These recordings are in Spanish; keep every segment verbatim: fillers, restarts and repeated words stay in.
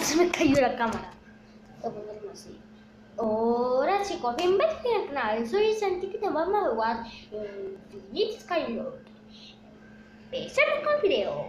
se me cayó la cámara. Voy a ponerlo así. Hola chicos, bienvenidos al canal. Soy Santi y te vamos a jugar Infinite Skyblock. Empecemos con el video.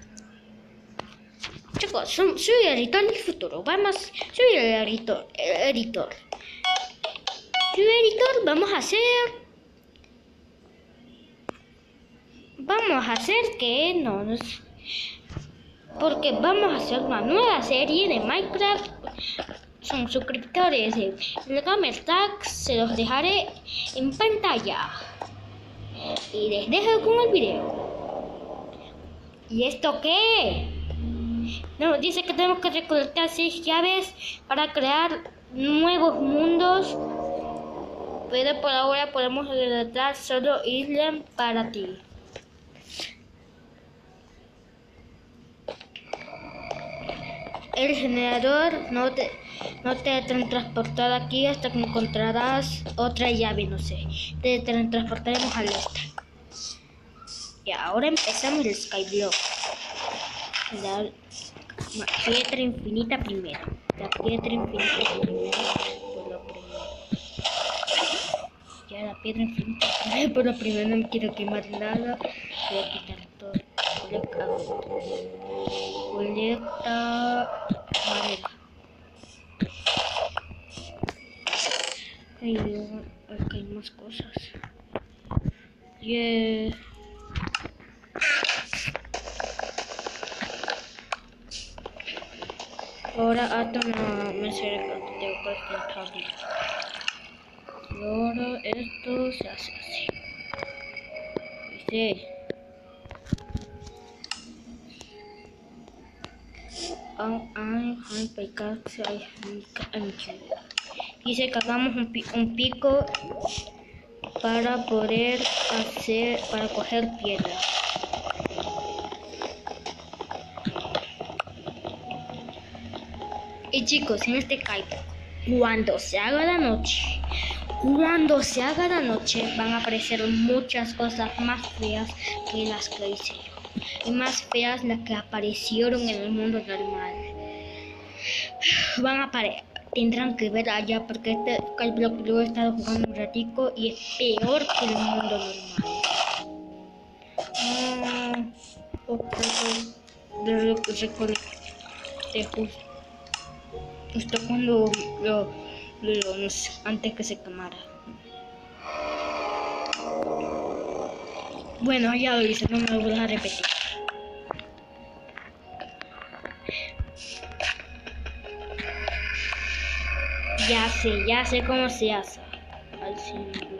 Chicos, soy, soy el editor del futuro. Vamos, soy el editor. El editor. Soy el editor. Vamos a hacer. Vamos a hacer que no nos. Porque vamos a hacer una nueva serie de Minecraft. Son suscriptores. El Gamer Tag se los dejaré en pantalla. Y les dejo con el video. ¿Y esto qué? No, dice que tenemos que recolectar seis llaves para crear nuevos mundos. Pero por ahora podemos recolectar solo Island para ti. El generador no te, no te transportará aquí hasta que encontrarás otra llave, no sé. Te transportaremos al este. Y ahora empezamos el Skyblock. La piedra infinita primero. La piedra infinita primero. Por lo primero. Ya la piedra infinita primero. Por lo primero no quiero quemar nada. Voy a quitar todo. Colecta madera. Ay, acá hay más cosas. Yeah. Ahora hasta no me será que tengo que estar bien. Y ahora esto se hace así. ¿Viste? Dice que hagamos un, pi un pico para poder hacer, para coger piedra. Y chicos, en este Skyblock, cuando se haga la noche, cuando se haga la noche, van a aparecer muchas cosas más feas que las que hice yo. Y más feas las que aparecieron en el mundo normal. Van a aparecer, tendrán que ver allá porque este Skyblock yo he estado jugando un ratico y es peor que el mundo normal. Ah, otra de lo que recolecté justo, justo cuando lo, lo no sé, antes que se quemara. Bueno, ya lo hice, no me lo voy a repetir. Ya sé, ya sé cómo se hace. Así.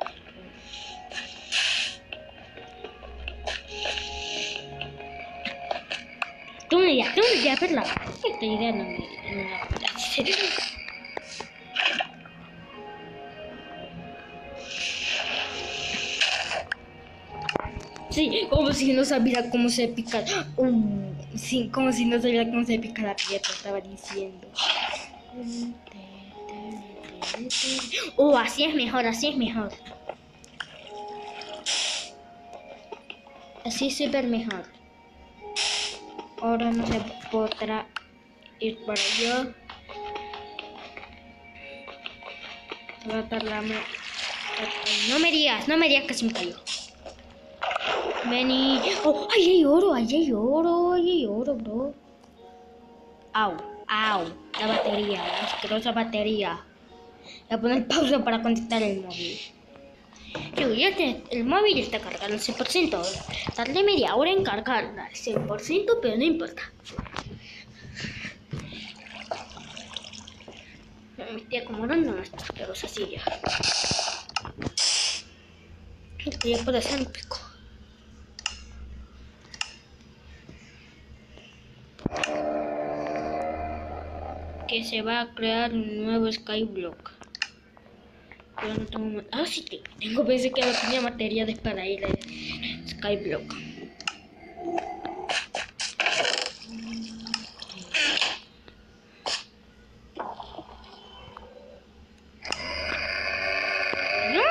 Tú me dirás, tú me dirás, ¿verdad? Esta idea no me, no me la parece. Sí, como si no sabía cómo se pica. Uh, sí, como si no sabía cómo se pica la piedra, estaba diciendo. Oh, así es mejor, así es mejor. Así es súper mejor. Ahora no se podrá ir para allá. Va a tardar. No me digas, no me digas que se me cayó. Vení. Oh, ahí hay oro, ahí hay oro, ahí hay oro, bro. Au, au, la batería, la asquerosa batería. Voy a poner pausa para contestar el móvil. Yo, ya te, el móvil está cargado al cien por ciento. Tardé media hora en cargar al cien por ciento, pero no importa. Me estoy acomodando en esta asquerosa silla. Esto ya puede ser un pico. Que se va a crear un nuevo Skyblock. Pero no tengo. Ah, sí tengo. Pensé que no tenía materiales para ir al Skyblock. ¿No?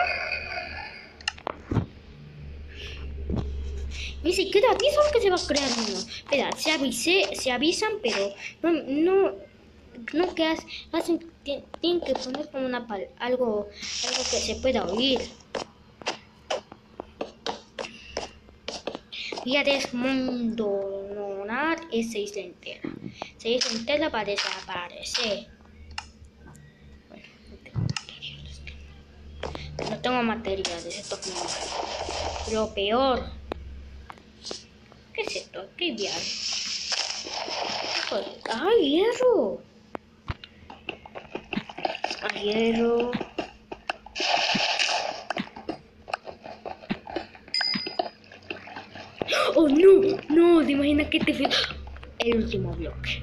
Ni siquiera avisan que se va a crear uno. Espera, se avisé, se avisan, pero no, no no que hacen, hacen tienen que poner como una pal, algo, algo que se pueda oír. Voy a desmontonar esa isla entera. Esa isla entera va a desaparecer. Bueno, no tengo materiales. No tengo materiales, esto es muy malo. Lo peor. ¿Qué es esto? ¿Qué viaje? ¡Ay, hierro! ¡Ay, hierro! ¡Oh, no! ¡No! ¿Te imaginas que te fue el último bloque?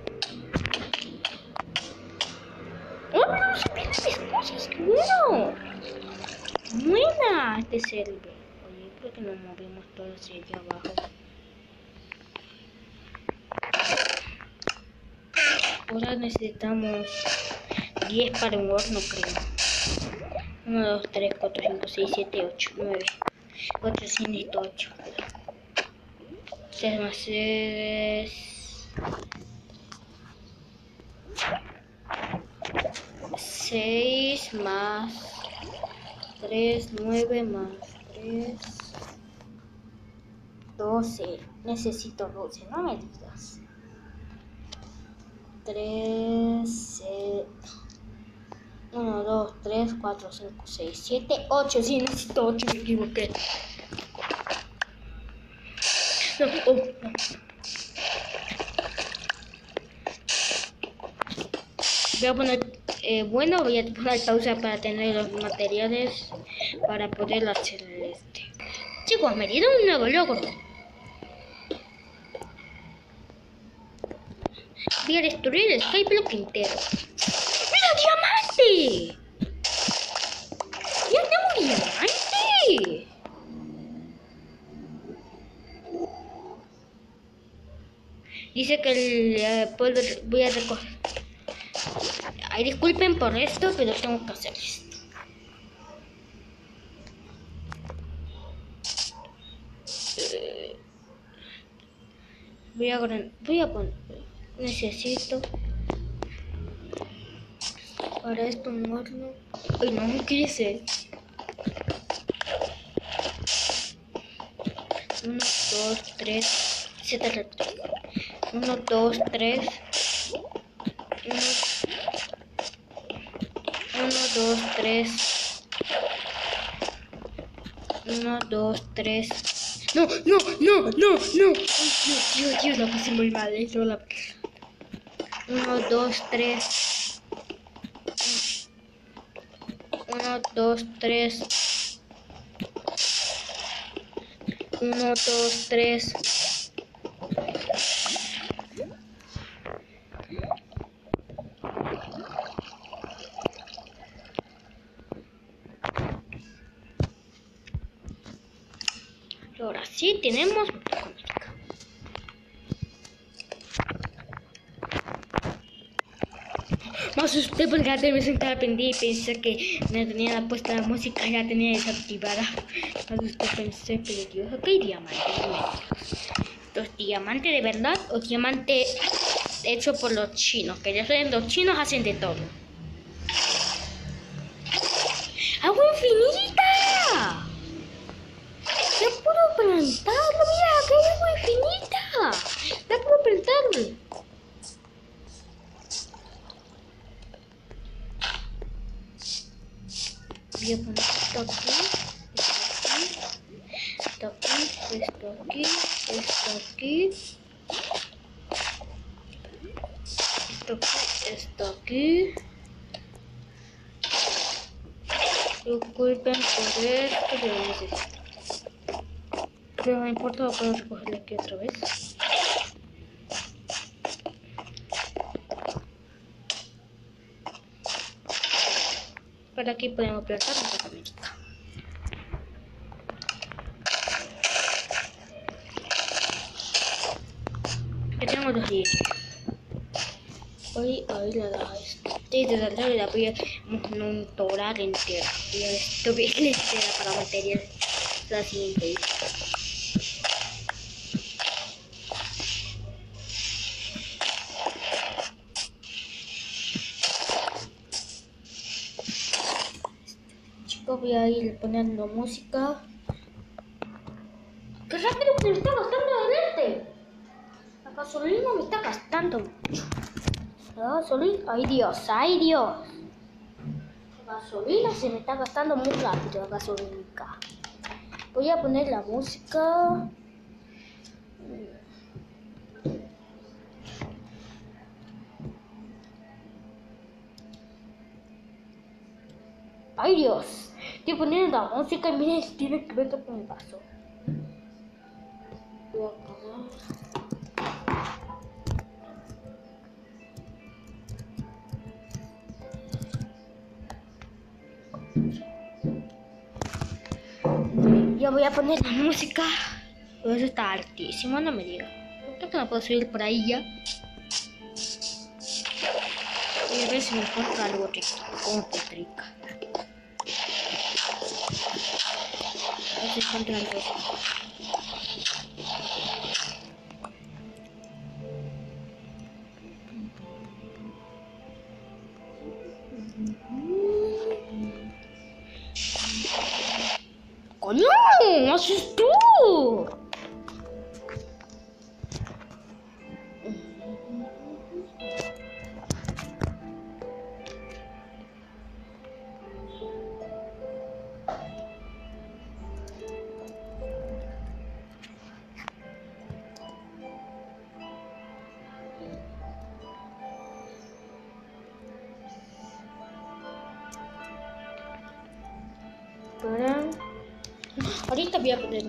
¡Oh, no! ¡Se pierden las cosas! ¡Qué bueno! ¡Buena! Este server. Oye, creo que nos movimos todos hacia allá abajo. Ahora necesitamos diez para un horno, creo. uno, dos, tres, cuatro, cinco, seis, siete, ocho, nueve. ocho, sí, necesito ocho. tres más seis. seis más tres, nueve más tres. doce. Necesito doce, no me digas. tres, uno, dos, tres, cuatro, cinco, seis, siete, ocho. Sí, necesito ocho, me equivoqué. No, oh, no. Voy a poner, eh, bueno, voy a poner pausa para tener los materiales para poder hacer este. Chicos, me dieron un nuevo logro. Voy a destruir el skyblock entero. ¡Mira, diamante! ¡Ya tengo diamante! Dice que el, eh, puedo, voy a recoger. Ay, disculpen por esto, pero tengo que hacer esto. Eh, voy a voy a poner. Necesito para esto un horno. Ay, no, no quiere ser. Uno, dos, tres. Se te repite. Uno, dos, tres. Uno, uno, dos, tres. Uno, dos, tres. No, no, no, no, no. Ay, Dios, Dios, Dios, la puse muy mal. Eso la... Uno, dos, tres. Uno, dos, tres. Uno, dos, tres. Ahora sí tenemos América. Me asusté porque ya me sentaba pendiente y pensé que no tenía puesta la música, ya tenía desactivada. Me asusté, pensé, pero Dios, ok, diamante. Esto es diamante de verdad o diamante hecho por los chinos, que ya saben, los chinos hacen de todo. ¡Agua infinita! ¡Ya puedo plantarlo! ¡Mira, acá hay agua infinita! ¡Ya puedo plantarlo! Voy a poner esto aquí, esto aquí, esto aquí, esto aquí, esto aquí, esto aquí. Disculpen por esto, yo lo necesito. Pero no importa, puedo recogerlo aquí otra vez. Para aquí podemos plantar nuestra América. Ya tengo dos días. Hoy, hoy la da esto. Desde la tarde la voy a montorar entera. Voy a destruir entera para material la siguiente vez. música, voy a ir poniendo música. ¡Qué rápido que me está gastando el este! La gasolina me está gastando mucho. La gasolina, ay Dios, ay Dios. La gasolina se me está gastando muy rápido, la gasolina. Voy a poner la música. Ay Dios, estoy poniendo la música y miren, tiene que ver qué me pasó. Voy a poner. Yo voy a poner la música. Pero eso está altísimo, no me diga. Creo que no puedo subir por ahí ya. Voy a ver si me encuentro algo rico, como petrica. A ver si encuentro algo. ¡Coño! ¿Qué haces tú? Espera. Ahorita voy a poner.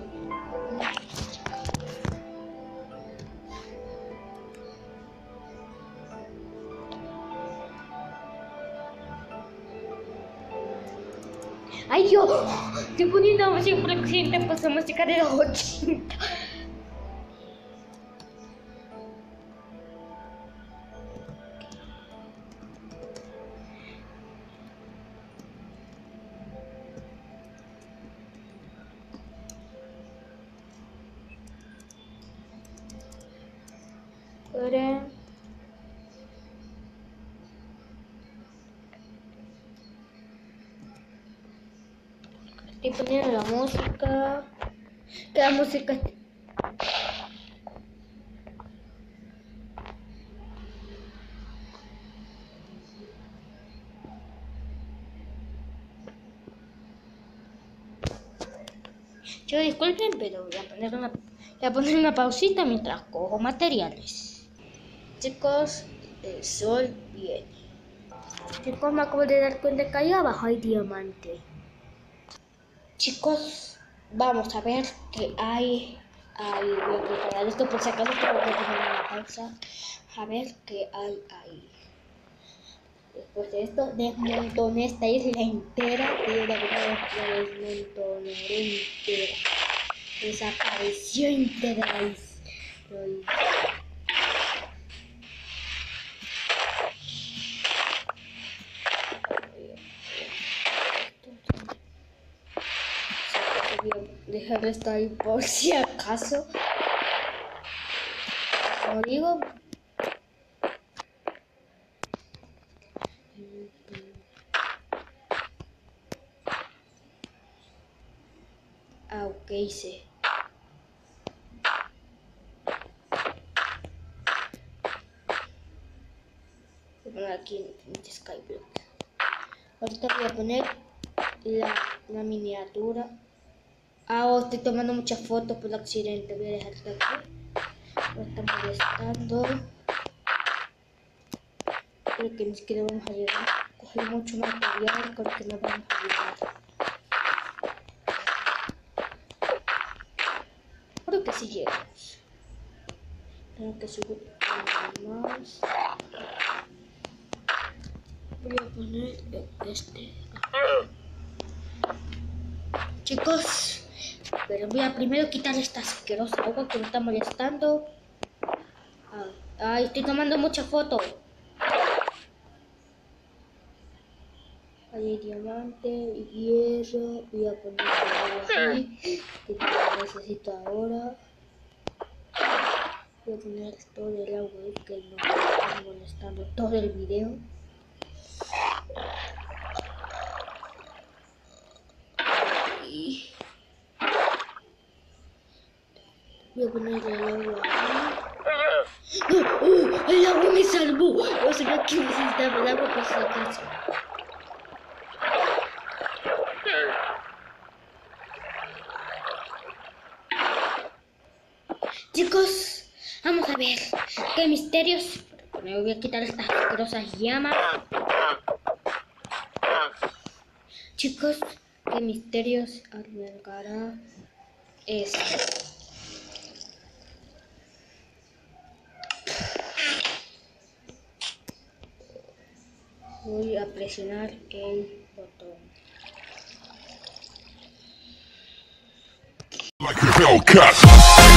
¡Ay, yo! Estoy poniendo música por accidente, pues música de los ochenta. Espera. Estoy poniendo la música. Que la música. Yo disculpen, pero voy a poner una, voy a poner una pausita mientras cojo materiales. Chicos, el sol viene. Chicos, me acabo de dar cuenta que ahí abajo hay diamante. Chicos, vamos a ver qué hay. Ahí voy a preparar esto por si acaso, pero voy a poner una pausa. A ver qué hay ahí. Después de esto, desmontoné esta isla entera. Y la verdad la desmontoné entera. Desapareció entera la isla. Voy a dejar esto ahí por si acaso. Como digo. Ah, ok, hice. Voy a poner aquí en Skyblock. Ahorita voy a poner la, la miniatura. Ah, oh, estoy tomando muchas fotos por accidente. Voy a dejar esto aquí. Me está molestando. Creo que ni siquiera vamos a llegar. Cogí mucho material, creo que no vamos a llegar. Creo que sí llegamos. Tengo que subir más. Voy a poner este. Chicos, pero voy a primero quitar esta asquerosa agua que me está molestando. Ay, estoy tomando muchas fotos. Ahí hay diamante, hierro. Voy a poner agua aquí, que no necesito ahora. Voy a poner todo el agua que no me está molestando todo el video. Voy a ponerle el agua. ¡No! ¡Oh! ¡El agua me salvó! No sabía que necesitaba el agua por si acaso. Chicos, vamos a ver qué misterios. Me voy a quitar estas grosas llamas. Chicos, qué misterios albergará esto. Voy a presionar el botón. Like a Hellcat.